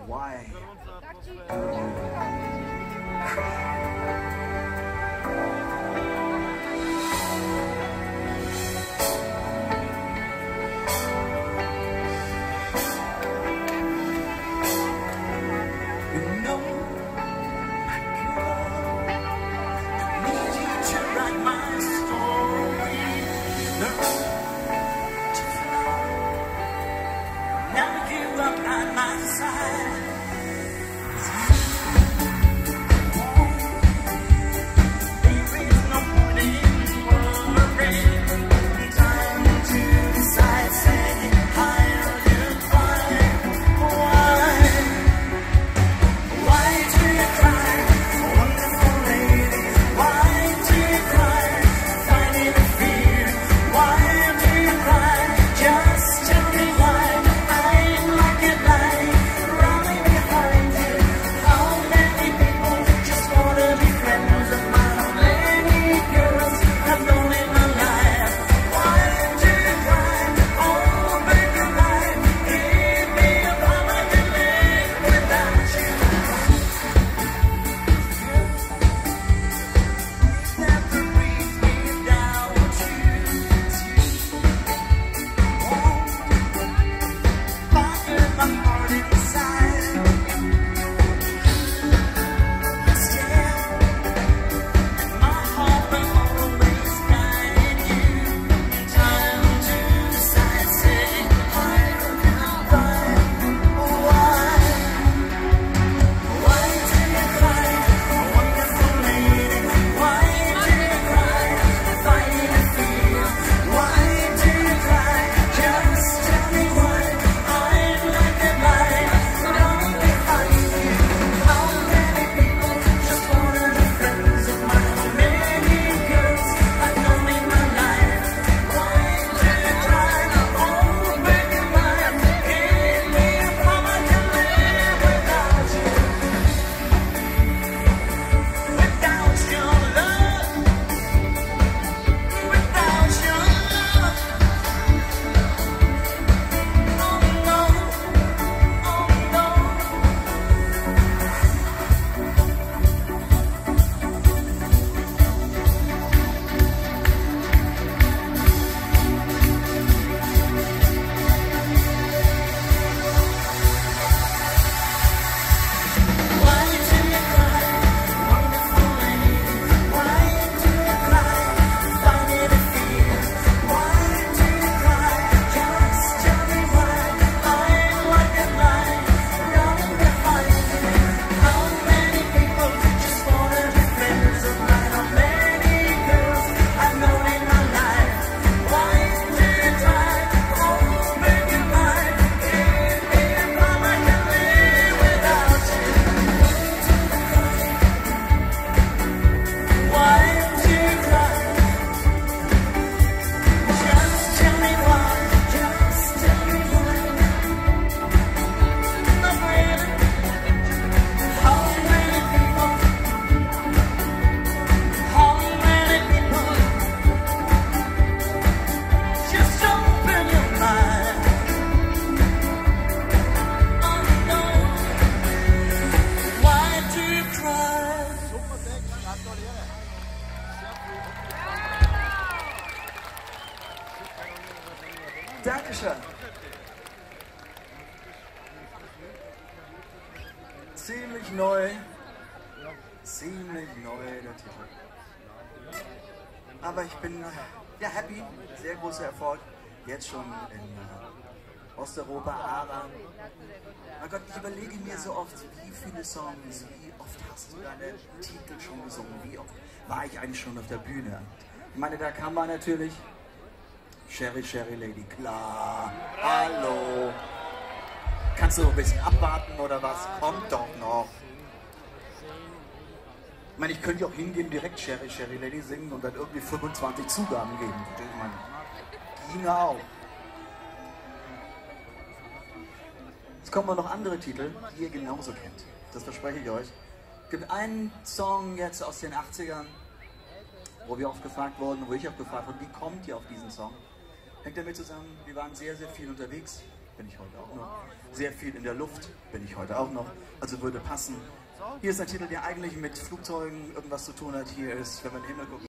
Why? Dankeschön. Ziemlich neu der Titel. Aber ich bin ja happy, sehr großer Erfolg, jetzt schon in Osteuropa, aber mein Gott, ich überlege mir so oft, wie viele Songs, wie oft hast du deine Titel schon gesungen, wie oft war ich eigentlich schon auf der Bühne? Ich meine, da kann man natürlich Sherry, Sherry Lady, klar, hallo. Kannst du ein bisschen abwarten oder was? Kommt doch noch. Ich meine, ich könnte ja auch hingehen, direkt Sherry, Sherry Lady singen und dann irgendwie 25 Zugaben geben. Ich meine, ging auch. Jetzt kommen noch andere Titel, die ihr genauso kennt. Das verspreche ich euch. Es gibt einen Song jetzt aus den 80ern, wo wir oft gefragt wurden, wo ich auch gefragt wurde, wie kommt ihr auf diesen Song? Hängt damit zusammen, wir waren sehr, sehr viel unterwegs bin ich heute auch noch. Sehr viel in der Luft bin ich heute auch noch. Also würde passen. Hier ist ein Titel, der eigentlich mit Flugzeugen irgendwas zu tun hat. Hier ist, wenn man in den Himmel guckt.